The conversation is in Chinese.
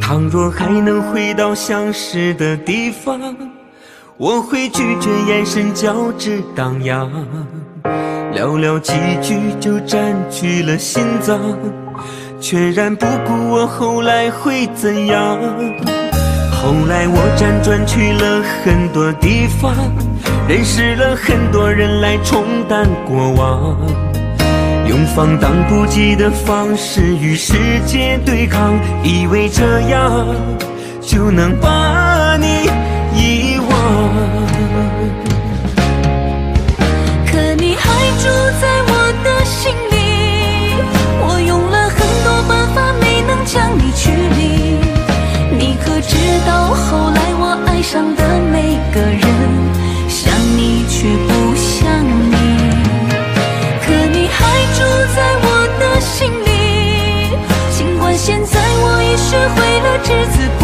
倘若还能回到相识的地方，我会拒绝眼神交织荡漾，寥寥几句就占据了心脏，全然不顾我后来会怎样。后来我辗转去了很多地方，认识了很多人来冲淡过往，用放荡不羁的方式与世界对抗，以为这样就能把你遗忘。 可你还住在我的心里，我用了很多办法没能将你驱离。你可知道后来我爱上的每个人，像你却不像你。可你还住在我的心里，尽管现在我已学会了只字